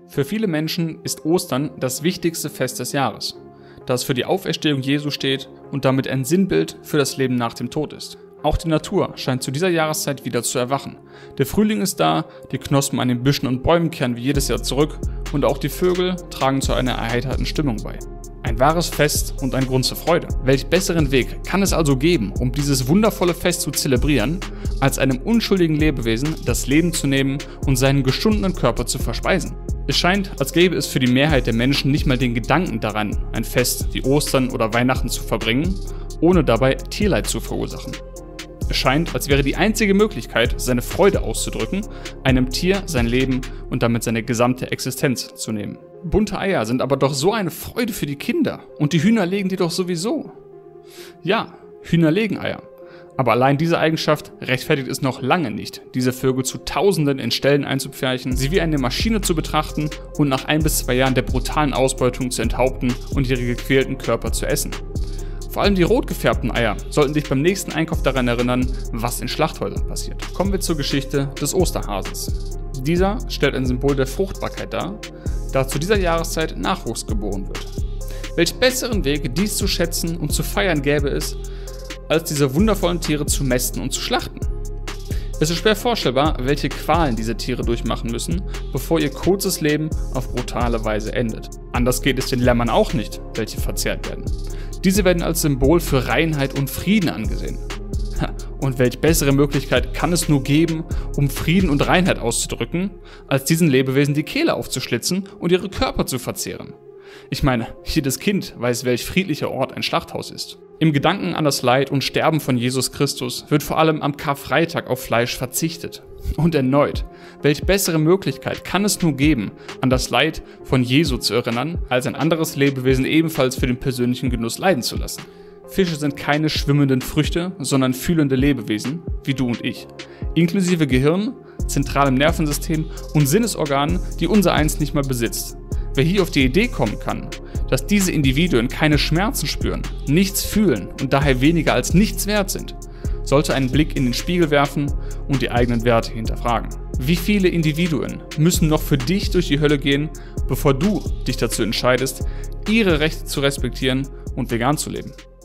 Für viele Menschen ist Ostern das wichtigste Fest des Jahres, da es für die Auferstehung Jesu steht und damit ein Sinnbild für das Leben nach dem Tod ist. Auch die Natur scheint zu dieser Jahreszeit wieder zu erwachen. Der Frühling ist da, die Knospen an den Büschen und Bäumen kehren wie jedes Jahr zurück und auch die Vögel tragen zu einer erheiterten Stimmung bei. Ein wahres Fest und ein Grund zur Freude. Welch besseren Weg kann es also geben, um dieses wundervolle Fest zu zelebrieren, als einem unschuldigen Lebewesen das Leben zu nehmen und seinen geschundenen Körper zu verspeisen? Es scheint, als gäbe es für die Mehrheit der Menschen nicht mal den Gedanken daran, ein Fest wie Ostern oder Weihnachten zu verbringen, ohne dabei Tierleid zu verursachen. Es scheint, als wäre die einzige Möglichkeit, seine Freude auszudrücken, einem Tier sein Leben und damit seine gesamte Existenz zu nehmen. Bunte Eier sind aber doch so eine Freude für die Kinder und die Hühner legen die doch sowieso. Ja, Hühner legen Eier. Aber allein diese Eigenschaft rechtfertigt es noch lange nicht, diese Vögel zu Tausenden in Ställen einzupferchen, sie wie eine Maschine zu betrachten und nach 1 bis 2 Jahren der brutalen Ausbeutung zu enthaupten und ihre gequälten Körper zu essen. Vor allem die rot gefärbten Eier sollten dich beim nächsten Einkauf daran erinnern, was in Schlachthäusern passiert. Kommen wir zur Geschichte des Osterhasens. Dieser stellt ein Symbol der Fruchtbarkeit dar, da zu dieser Jahreszeit Nachwuchs geboren wird. Welch besseren Weg, dies zu schätzen und zu feiern gäbe es, als diese wundervollen Tiere zu mästen und zu schlachten. Es ist schwer vorstellbar, welche Qualen diese Tiere durchmachen müssen, bevor ihr kurzes Leben auf brutale Weise endet. Anders geht es den Lämmern auch nicht, welche verzehrt werden. Diese werden als Symbol für Reinheit und Frieden angesehen. Und welche bessere Möglichkeit kann es nur geben, um Frieden und Reinheit auszudrücken, als diesen Lebewesen die Kehle aufzuschlitzen und ihre Körper zu verzehren? Ich meine, jedes Kind weiß, welch friedlicher Ort ein Schlachthaus ist. Im Gedanken an das Leid und Sterben von Jesus Christus wird vor allem am Karfreitag auf Fleisch verzichtet. Und erneut, welche bessere Möglichkeit kann es nur geben, an das Leid von Jesu zu erinnern, als ein anderes Lebewesen ebenfalls für den persönlichen Genuss leiden zu lassen? Fische sind keine schwimmenden Früchte, sondern fühlende Lebewesen, wie du und ich, inklusive Gehirn, zentralem Nervensystem und Sinnesorganen, die unser eins nicht mal besitzt. Wer hier auf die Idee kommen kann, dass diese Individuen keine Schmerzen spüren, nichts fühlen und daher weniger als nichts wert sind, sollte einen Blick in den Spiegel werfen und die eigenen Werte hinterfragen. Wie viele Individuen müssen noch für dich durch die Hölle gehen, bevor du dich dazu entscheidest, ihre Rechte zu respektieren und vegan zu leben?